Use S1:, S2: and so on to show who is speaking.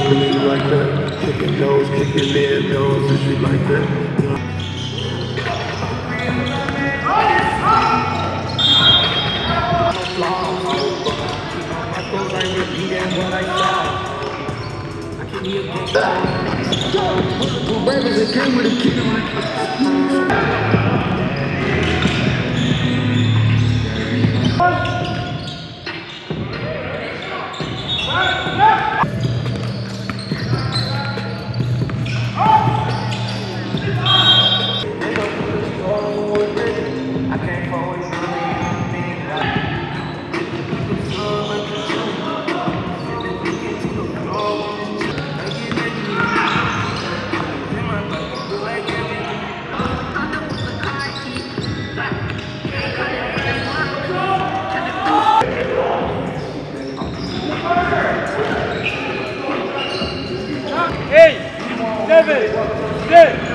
S1: nigga like that. Kicking those, kicking their nose and shit like that. It came with a kid on it.
S2: Eight, 7, 6.